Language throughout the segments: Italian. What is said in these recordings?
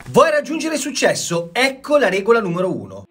Vuoi raggiungere il successo? Ecco la regola numero 1.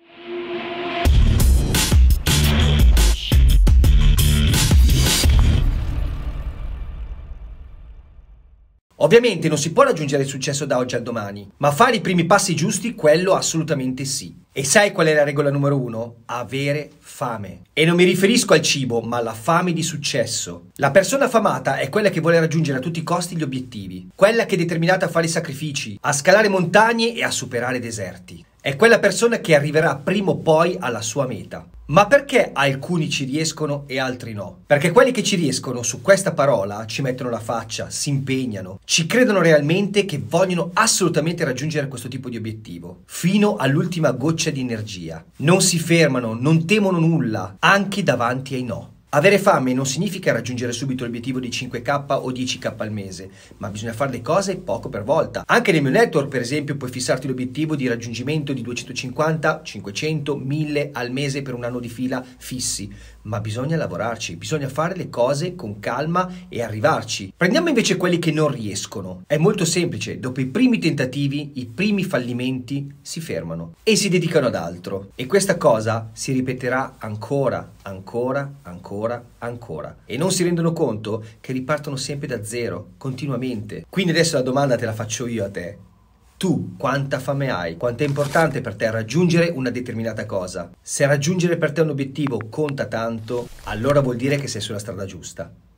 Ovviamente non si può raggiungere il successo da oggi al domani, ma fare i primi passi giusti, quello assolutamente sì. E sai qual è la regola numero 1? Avere fame. E non mi riferisco al cibo, ma alla fame di successo. La persona affamata è quella che vuole raggiungere a tutti i costi gli obiettivi, quella che è determinata a fare i sacrifici, a scalare montagne e a superare deserti. È quella persona che arriverà prima o poi alla sua meta. Ma perché alcuni ci riescono e altri no? Perché quelli che ci riescono su questa parola ci mettono la faccia, si impegnano, ci credono realmente che vogliono assolutamente raggiungere questo tipo di obiettivo, fino all'ultima goccia di energia. Non si fermano, non temono nulla, anche davanti ai no. Avere fame non significa raggiungere subito l'obiettivo di 5k o 10k al mese, ma bisogna fare le cose poco per volta. Anche nel mio network, per esempio, puoi fissarti l'obiettivo di raggiungimento di 250, 500, 1000 al mese per un anno di fila fissi, ma bisogna lavorarci, bisogna fare le cose con calma e arrivarci. Prendiamo invece quelli che non riescono. È molto semplice, dopo i primi tentativi, i primi fallimenti si fermano e si dedicano ad altro. E questa cosa si ripeterà ancora, ancora e non si rendono conto che ripartono sempre da zero, continuamente. Quindi adesso la domanda te la faccio io a te. Tu quanta fame hai? Quanto è importante per te raggiungere una determinata cosa? Se raggiungere per te un obiettivo conta tanto, allora vuol dire che sei sulla strada giusta.